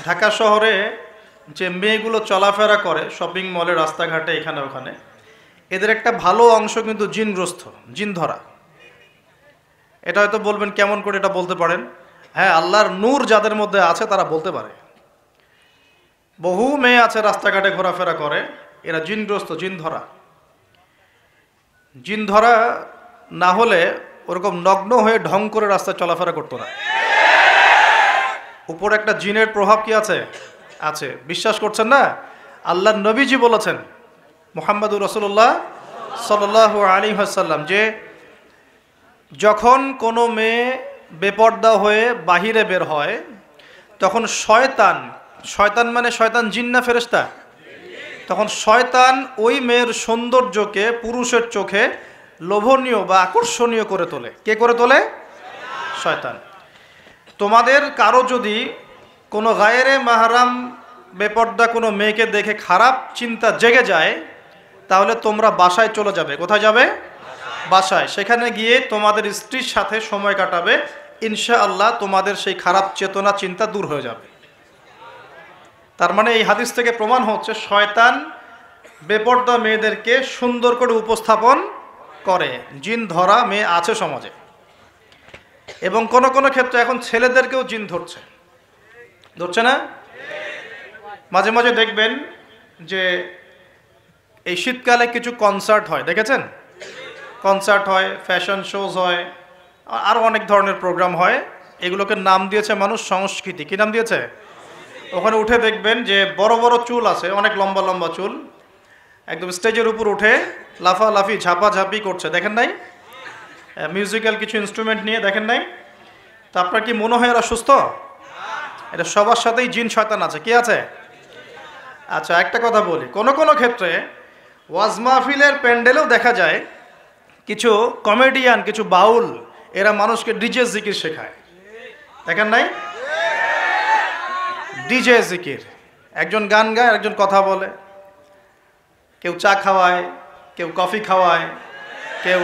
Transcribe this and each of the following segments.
ঢাকা শহরে যে মেয়েগুলো চলাফেরা করে শপিং মলে, রাস্তাঘাটে, এখানে ওখানে, এদের একটা ভালো অংশ কিন্তু জিনগ্রস্ত, জিন ধরা। এটা হয়তো বলবেন কেমন করে এটা বলতে পারেন? হ্যাঁ, আল্লাহর নূর যাদের মধ্যে আছে তারা বলতে পারে। বহু মেয়ে আছে রাস্তাঘাটে ঘোরাফেরা করে, এরা জিনগ্রস্ত, জিন ধরা। জিন ধরা না হলে ওরকম নগ্ন হয়ে ঢং করে রাস্তায় চলাফেরা করতো না। উপরে একটা জিনের প্রভাব কি আছে? আছে। বিশ্বাস করছেন না? আল্লাহর নবীজি বলেছেন, মুহাম্মদুর রাসূলুল্লাহ সাল্লাল্লাহু আলাইহি ওয়াসাল্লাম, যে যখন কোনো মেয়ে বেপর্দা হয়ে বাহিরে বের হয় তখন শয়তান, শয়তান মানে শয়তান জিন না ফেরেশতা, তখন শয়তান ওই মেয়ের সৌন্দর্যকে পুরুষের চোখে লোভনীয় বা আকর্ষণীয় করে তোলে। কে করে তোলে? শয়তান। তোমাদের কারো যদি কোনো গায়রে মাহরাম বেপর্দা কোনো মেয়েকে দেখে খারাপ চিন্তা জেগে যায়, তাহলে তোমরা বাসায় চলে যাবে। কোথায় যাবে? বাসায়। সেখানে গিয়ে তোমাদের স্ত্রীর সাথে সময় কাটাবে, ইনশাআল্লাহ তোমাদের সেই খারাপ চেতনা চিন্তা দূর হয়ে যাবে। তার মানে এই হাদিস থেকে প্রমাণ হচ্ছে শয়তান বেপর্দা মেয়েদেরকে সুন্দর করে উপস্থাপন করে। জিন ধরা মেয়ে আছে সমাজে, এবং কোনো কোনো ক্ষেত্রে এখন ছেলেদেরকেও জিন ধরছে, ধরছে না? মাঝে মাঝে দেখবেন যে এই শীতকালে কিছু কনসার্ট হয়, দেখেছেন? কনসার্ট হয়, ফ্যাশন শোজ হয়, আরও অনেক ধরনের প্রোগ্রাম হয়। এগুলোকে নাম দিয়েছে মানুষ সংস্কৃতি। কী নাম দিয়েছে? ওখানে উঠে দেখবেন যে বড় বড় চুল আছে, অনেক লম্বা লম্বা চুল, একদম স্টেজের উপর উঠে লাফালাফি ঝাপাঝাপি করছে, দেখেন নাই? মিউজিক্যাল কিছু ইনস্ট্রুমেন্ট নিয়ে, দেখেন নাই? তা আপনার কি মনে হয় এরা সুস্থ? এটা সবার সাথেই জিন শয়তান আছে। কি আছে? আচ্ছা, একটা কথা বলি, কোনো কোনো ক্ষেত্রে ওয়াজ মাহফিলের প্যান্ডেলেও দেখা যায় কিছু কমেডিয়ান, কিছু বাউল, এরা মানুষকে ডিজে জিকির শেখায়, দেখেন নাই? ডিজে জিকির, একজন গান গায়, একজন কথা বলে, কেউ চা খাওয়ায়, কেউ কফি খাওয়ায়, কেউ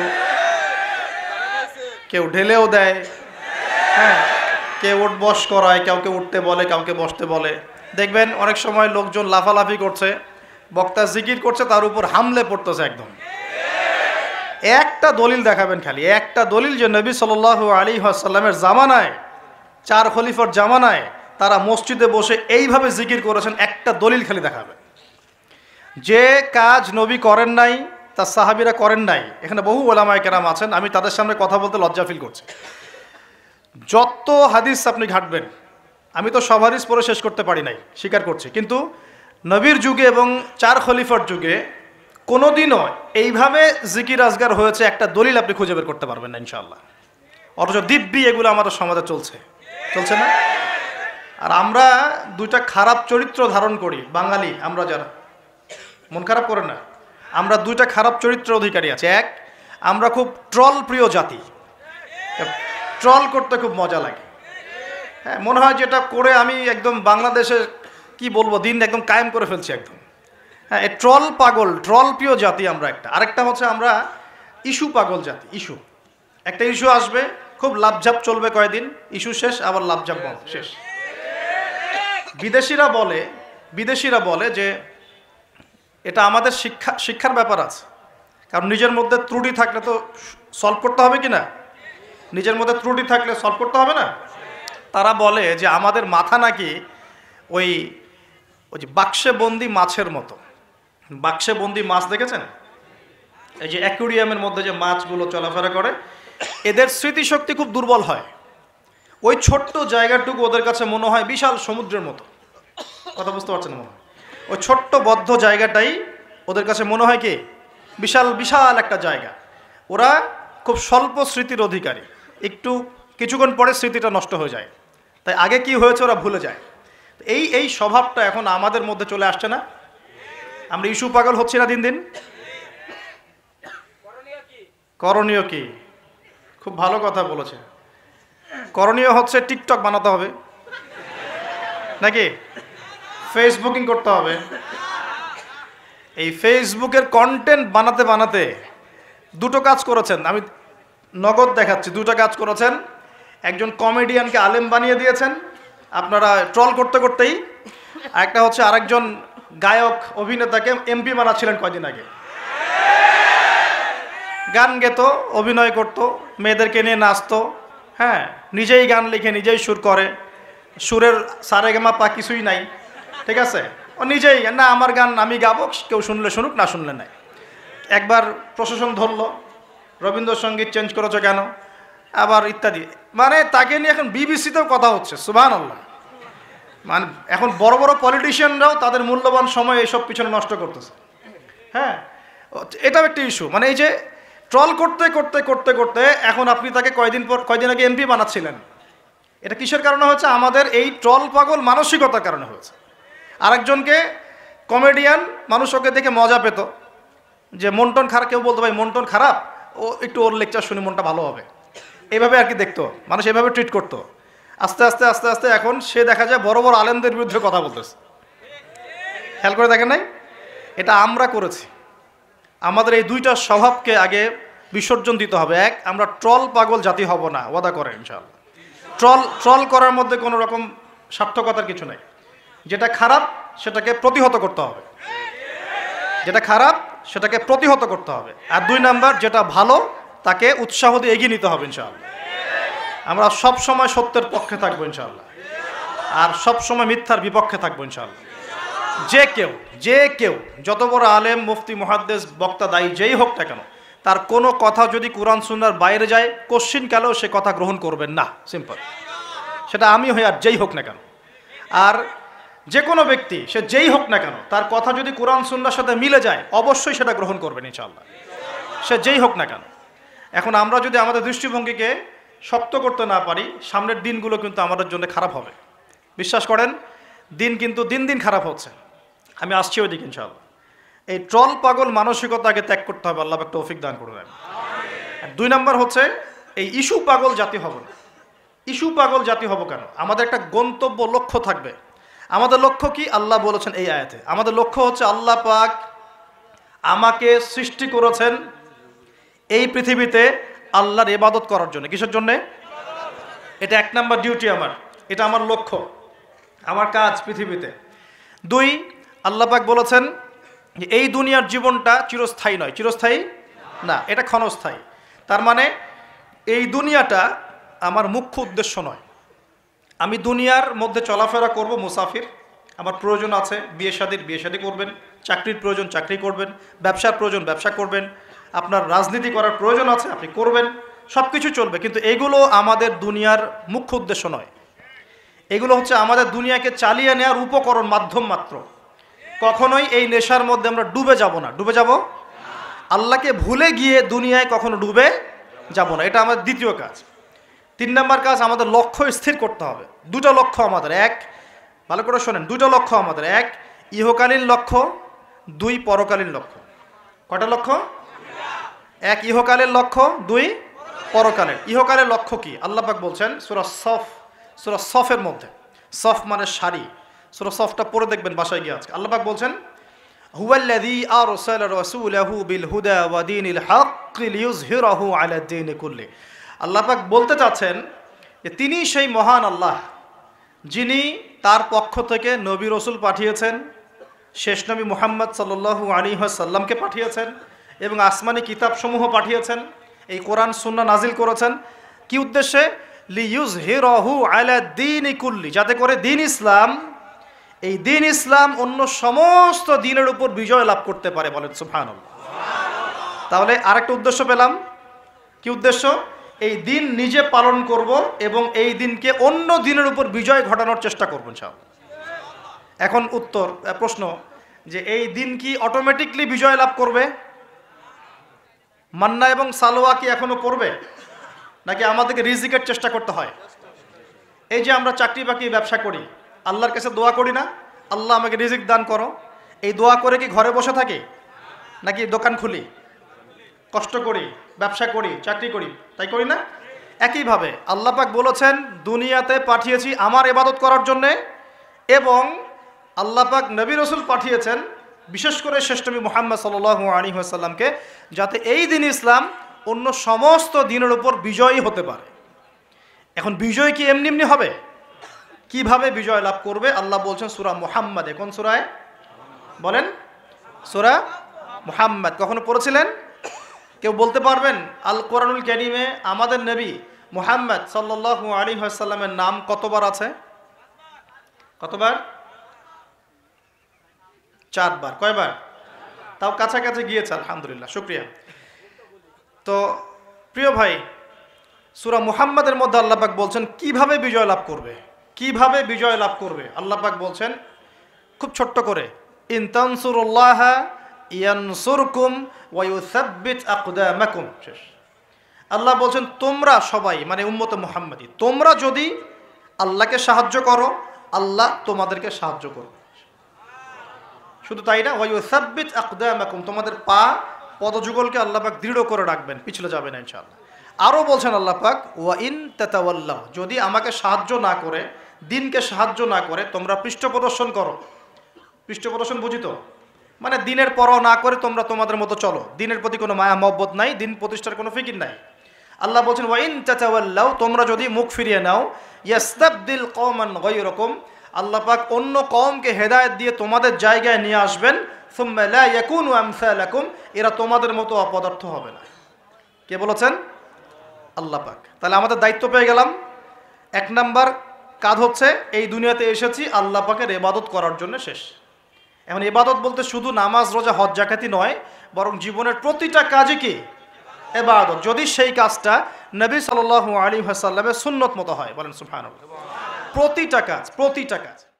কেউ ঢেলেও দেয়, হ্যাঁ, কেউ উঠ বস করায়, কাউকে উঠতে বলে, কাউকে বসতে বলে। দেখবেন অনেক সময় লোকজন লাফালাফি করছে, বক্তা জিকির করছে, তার উপর হামলে পড়তেছে একদম। একটা দলিল দেখাবেন, খালি একটা দলিল, যে নবী সাল্লাল্লাহু আলাইহি ওয়াসাল্লামের জামানায়, 4 খলিফার জামানায় তারা মসজিদে বসে এইভাবে জিকির করেছেন। একটা দলিল খালি দেখাবেন। যে কাজ নবী করেন নাই, তার সাহাবীরা করেন নাই। এখানে বহু ওলামায়ে কেরাম আছেন, আমি তাদের সামনে কথা বলতে লজ্জা ফিল করছি। যত হাদিস আপনি ঘাটবেন, আমি তো সব হাদিস পড়ে শেষ করতে পারি নাই, স্বীকার করছি, কিন্তু নবীর যুগে এবং 4 খলিফার যুগে কোনোদিনও এইভাবে জিকির আজগার হয়েছে একটা দলিল আপনি খুঁজে বের করতে পারবেন না ইনশাআল্লাহ। অথচ দিব্যি এগুলো আমাদের সমাজে চলছে, চলছে না? আর আমরা দুইটা খারাপ চরিত্র ধারণ করি, বাঙালি আমরা যারা, মন খারাপ করে না, আমরা দুইটা খারাপ চরিত্রের অধিকারী আছে। এক, আমরা খুব ট্রল প্রিয় জাতি, ট্রল করতে খুব মজা লাগে। হ্যাঁ, মনে হয় যেটা করে আমি একদম বাংলাদেশে কি বলবো, দিন একদম কায়েম করে ফেলছি একদম। হ্যাঁ, এই ট্রল পাগল, ট্রল প্রিয় জাতি আমরা একটা। আরেকটা হচ্ছে আমরা ইস্যু পাগল জাতি। ইস্যু, একটা ইস্যু আসবে, খুব লাভঝাপ চলবে কয়েকদিন, ইস্যু শেষ, আবার লাভঝাপ বন্ধ, শেষ। বিদেশিরা বলে যে এটা আমাদের শিক্ষার ব্যাপার আছে, কারণ নিজের মধ্যে ত্রুটি থাকলে তো সলভ করতে হবে কি না? নিজের মধ্যে ত্রুটি থাকলে সলভ করতে হবে না? তারা বলে যে আমাদের মাথা নাকি ওই যে বাক্সে বন্দি মাছের মতো। বাক্সে বন্দি মাছ দেখেছেন? এই যে অ্যাকুরিয়ামের মধ্যে যে মাছগুলো চলাফেরা করে, এদের স্মৃতিশক্তি খুব দুর্বল হয়। ওই ছোট্ট জায়গাটুকু ওদের কাছে মনে হয় বিশাল সমুদ্রের মতো। কথা বুঝতে পারছেন? মনে হয় ওই ছোট্ট বদ্ধ জায়গাটাই ওদের কাছে মনে হয় কি বিশাল বিশাল একটা জায়গা। ওরা খুব স্বল্প স্মৃতির অধিকারী, একটু কিছুক্ষণ পরে স্মৃতিটা নষ্ট হয়ে যায়, তাই আগে কি হয়েছে ওরা ভুলে যায়। এই স্বভাবটা এখন আমাদের মধ্যে চলে আসছে না? আমরা ইস্যু পাগল হচ্ছি না দিন দিন? করণীয় কি? খুব ভালো কথা বলেছে। করণীয় হচ্ছে টিকটক বানাতে হবে, নাকি ফেসবুকিং করতে হবে। এই ফেসবুকের কন্টেন্ট বানাতে বানাতে দুটো কাজ করেছেন, আমি নগদ দেখাচ্ছি। দুটো কাজ করেছেন। একজন কমেডিয়ানকে আলেম বানিয়ে দিয়েছেন, আপনারা ট্রল করতে করতেই আরেকটা হচ্ছে আরেকজন গায়ক অভিনেতাকে এমপি বানাচ্ছিলেন কয়দিন আগে। গান গেত, অভিনয় করত, মেয়েদেরকে নিয়ে নাচতো, হ্যাঁ, নিজেই গান লিখে নিজেই সুর করে, সুরের সারেগামা পা কিছুই নাই, ঠিক আছে, ও নিজেই না আমার গান আমি গাবো, কেউ শুনলে শুনুক না শুনলে নাই। একবার প্রশাসন ধরলো, রবীন্দ্রসঙ্গীত চেঞ্জ করেছো কেন, আবার ইত্যাদি, মানে তাকে নিয়ে এখন বিবিসিতেও কথা হচ্ছে। সুবহানাল্লাহ। মানে এখন বড় বড় পলিটিশিয়ানরাও তাদের মূল্যবান সময় এইসব পিছনে নষ্ট করতেছে। হ্যাঁ, এটাও একটা ইস্যু। মানে এই যে ট্রল করতে করতে করতে করতে এখন আপনি তাকে কয়দিন আগে এমপি বানাচ্ছিলেন, এটা কিসের কারণে হয়েছে? আমাদের এই ট্রল পাগল মানসিকতার কারণে হয়েছে। আরেকজনকে কমেডিয়ান, মানুষ ওকে দেখে মজা পেত, যে মনটন খারাপ, কেউ বলতো ভাই মনটন খারাপ, ও একটু ওর লেকচার শুনে মনটা ভালো হবে, এইভাবে আর কি দেখতো মানুষ, এভাবে ট্রিট করতো। আস্তে আস্তে আস্তে আস্তে এখন সে দেখা যায় বড় বড় আলেমদের বিরুদ্ধে কথা বলতেছে। খেয়াল করে দেখেন নাই? এটা আমরা করেছি। আমাদের এই দুইটা স্বভাবকে আগে বিসর্জন দিতে হবে। এক, আমরা ট্রল পাগল জাতি হব না, ওয়াদা করেন ইনশাআল্লাহ। ট্রল করার মধ্যে কোনো রকম সার্থকতার কিছু নাই। যেটা খারাপ সেটাকে প্রতিহত করতে হবে, যেটা খারাপ সেটাকে প্রতিহত করতে হবে। আর দুই নাম্বার, যেটা ভালো তাকে উৎসাহ দিয়ে এগিয়ে নিতে হবে ইনশাআল্লাহ। আমরা সব সময় সত্যের পক্ষে থাকবো ইনশাআল্লাহ, আর সব সময় মিথ্যার বিপক্ষে থাকবো ইনশাআল্লাহ। যে কেউ যত বড় আলেম, মুফতি, মুহাদ্দিস, বক্তা, দায়ী যেই হোক না কেন, তার কোনো কথা যদি কোরআন সুন্নাহর বাইরে যায়, কোশ্চিন কালেও সে কথা গ্রহণ করবেন না। সিম্পল। সেটা আমি হই আর যেই হোক না কেন। আর যে কোনো ব্যক্তি, সে যেই হোক না কেন, তার কথা যদি কোরআন সুন্নাহর সাথে মিলে যায়, অবশ্যই সেটা গ্রহণ করবেন ইনশাআল্লাহ, সে যেই হোক না কেন। এখন আমরা যদি আমাদের দৃষ্টিভঙ্গিকে শক্ত করতে না পারি, সামনের দিনগুলো কিন্তু আমাদের জন্য খারাপ হবে। বিশ্বাস করেন, দিন কিন্তু দিন দিন খারাপ হচ্ছে। আমি আসছি ওই দিকে ইনশাআল্লাহ। এই ট্রল পাগল মানসিকতাকে ত্যাগ করতে হবে, আল্লাহ একটা তৌফিক দান করবেন। আর দুই নাম্বার হচ্ছে, এই ইস্যু পাগল জাতি হব না। ইস্যু পাগল জাতি হব কেন? আমাদের একটা গন্তব্য, লক্ষ্য থাকবে। আমাদের লক্ষ্য কি? আল্লাহ বলেছেন এই আয়াতে, আমাদের লক্ষ্য হচ্ছে আল্লাহ পাক আমাকে সৃষ্টি করেছেন এই পৃথিবীতে আল্লাহর ইবাদত করার জন্য। কিসের জন্যে? এটা এক নাম্বার ডিউটি আমার, এটা আমার লক্ষ্য, আমার কাজ পৃথিবীতে। দুই, আল্লাহ পাক বলেছেন যে এই দুনিয়ার জীবনটা চিরস্থায়ী নয়। চিরস্থায়ী না, এটা ক্ষণস্থায়ী। তার মানে এই দুনিয়াটা আমার মুখ্য উদ্দেশ্য নয়। আমি দুনিয়ার মধ্যে চলাফেরা করব, মুসাফির, আমার প্রয়োজন আছে বিয়ে শাদী করবেন, চাকরির প্রয়োজন চাকরি করবেন, ব্যবসার প্রয়োজন ব্যবসা করবেন, আপনার রাজনীতি করার প্রয়োজন আছে আপনি করবেন, সব কিছু চলবে। কিন্তু এগুলো আমাদের দুনিয়ার মুখ্য উদ্দেশ্য নয়। এগুলো হচ্ছে আমাদের দুনিয়াকে চালিয়ে নেওয়ার উপকরণ, মাধ্যম মাত্র। কখনোই এই নেশার মধ্যে আমরা ডুবে যাব না। ডুবে যাব, আল্লাহকে ভুলে গিয়ে দুনিয়ায় কখনো ডুবে যাব না। এটা আমাদের দ্বিতীয় কাজ। তিন নম্বর কাজ, আমাদের লক্ষ্য স্থির করতে হবে। দুটো লক্ষ্য আমাদের, এক, ভালো করে শোনেন, দুটো লক্ষ্য আমাদের, এক ইহকালীন লক্ষ্য, দুই পরকালীন লক্ষ্য। কয়টা লক্ষ্য? এক ইহকালের লক্ষ্য, দুই পরকালের। ইহকালের লক্ষ্য কি? আল্লাহ পাক বলছেন সূরা সফের মধ্যে, সফ মানে সারি, সূরা সফটা পড়ে দেখবেন বাসায় গিয়ে আজকে। আল্লাহ পাক বলছেন হুয়াল্লাযী আরসালা রাসূলাহু বিল হুদা ওয়া দীনিল হক লিইয়ুযহিরাহু আলা দ্বীনি কুল্লি। আল্লাহ পাক বলতে চাচ্ছেন যে তিনি সেই মহান আল্লাহ, যিনি তার পক্ষ থেকে নবী রসুল পাঠিয়েছেন, শেষ নবী মুহাম্মদ সাল্লাল্লাহু আলাইহি ওয়াসাল্লামকে পাঠিয়েছেন, এবং আসমানি কিতাবসমূহ পাঠিয়েছেন, এই কোরআন সুন্নাহ নাজিল করেছেন। কি উদ্দেশ্যে? লিইয়ুযহিরাহু আলা দ্বীনি কুল্লি, যাতে করে দিন ইসলাম, এই দিন ইসলাম অন্য সমস্ত দিনের উপর বিজয় লাভ করতে পারে। বলেন সুবহানাল্লাহ। তাহলে আরেকটা উদ্দেশ্য পেলাম। কি উদ্দেশ্য? এই দিন নিজে পালন করব এবং এই দিনকে অন্য দিনের উপর বিজয় ঘটানোর চেষ্টা করব ইনশাআল্লাহ। এখন প্রশ্ন, যে এই দিন কি অটোমেটিকলি বিজয় লাভ করবে? মান্না এবং সালোয়া কি এখনো পড়বে, নাকি আমাদেরকে রিজিকের চেষ্টা করতে হয়? এই যে আমরা চাকরি বাকরি ব্যবসা করি, আল্লাহর কাছে দোয়া করি না, আল্লাহ আমাকে রিজিক দান করো, এই দোয়া করে কি ঘরে বসে থাকি, নাকি দোকান খুলি, কষ্ট করি, ব্যবসা করি, চাকরি করি? তাই করি না? একইভাবে আল্লাহ পাক বলেছেন দুনিয়াতে পাঠিয়েছি আমার ইবাদত করার জন্যে, এবং আল্লাহ পাক নবী রসুল পাঠিয়েছেন বিশেষ করে শেষ নবী মুহাম্মদ সাল্লাল্লাহু আলাইহি ওয়াসাল্লামকে, যাতে এই দিন ইসলাম অন্য সমস্ত দিনের উপর বিজয়ী হতে পারে। এখন বিজয় কি এমনি এমনি হবে? কিভাবে বিজয় লাভ করবে আল্লাহ বলছেন সূরা মুহাম্মাদে। কোন সূরায় বলেন? সূরা মুহাম্মাদ। কখনো পড়েছিলেন? কেউ বলতে পারবেন আল কোরআনুল কারীমে আমাদের নবী মুহাম্মদ সাল্লাল্লাহু আলাইহি ওয়াসাল্লামের নাম কতবার আছে? কতবার? 4 বার। কয়বার? তাও কাছাকাছি গিয়েছে, আলহামদুলিল্লাহ, শুকরিয়া। তো প্রিয় ভাই, সূরা মুহাম্মাদের মধ্যে আল্লাহ পাক বলছেন কিভাবে বিজয় লাভ করবে, কিভাবে বিজয় লাভ করবে। আল্লাহ পাক বলছেন খুব ছোট্ট করে, ইন তানসুরুল্লাহা ইয়ানসুরকুম ওয়া ইউসাব্বিত আকদামাকুম। শেষ। আল্লাহ বলছেন তোমরা সবাই, মানে উম্মতে মুহাম্মাদি, তোমরা যদি আল্লাহকে সাহায্য করো আল্লাহ তোমাদেরকে সাহায্য করবে। শুধু তাই না, ওয়া ইউসাব্বিত আকদামাকুম, তোমাদের পা পদযুগলকে আল্লাহ পাক দৃঢ় করে রাখবেন, পিছলে যাবে না ইনশাআল্লাহ। আরও বলছেন আল্লাহ পাক, ওয়া ইন তাতাওয়াল্লাহ, যদি আমাকে সাহায্য না করে, দিনকে সাহায্য না করে তোমরা পৃষ্ঠ প্রদর্শন করো। পৃষ্ঠ প্রদর্শন বুঝি তো, মানে দিনের পরোয়া না করে তোমরা তোমাদের মতো চলো, দিনের প্রতি কোনো মায়া মহব্বত নাই, দিন প্রতিষ্ঠার কোনো ফিকির নাই। আল্লাহ বলছেন ওয়া ইন তাতাওয়াল্লাহ, তোমরা যদি মুখ ফিরিয়ে নাও, ইয়াস্তাবদিল কওমান গায়রাকুম, আল্লাহ পাক অন্য কওমকে হেদায়েত দিয়ে তোমাদের জায়গায় নিয়ে আসবেন, সুম্মা লা ইয়াকুনু আমসালাকুম, এরা তোমাদের মতো অপদার্থ হবে না। কে বলেছেন? আল্লাহ পাক। তাহলে আমাদের দায়িত্ব পেয়ে গেলাম। 1 নাম্বার কাজ হচ্ছে এই দুনিয়াতে এসেছি আল্লাহ পাকের ইবাদত করার জন্য, শেষ। এখন ইবাদত বলতে শুধু নামাজ রোজা হজ জাকাতি নয়, বরং জীবনের প্রতিটা কাজই কি ইবাদত, যদি সেই কাজটা নবী সাল্লাল্লাহু আলাইহি ওয়াসাল্লামের সুন্নত মতো হয়। বলেন সুবহানাল্লাহ। প্রতিটা কাজ, প্রতিটা কাজ।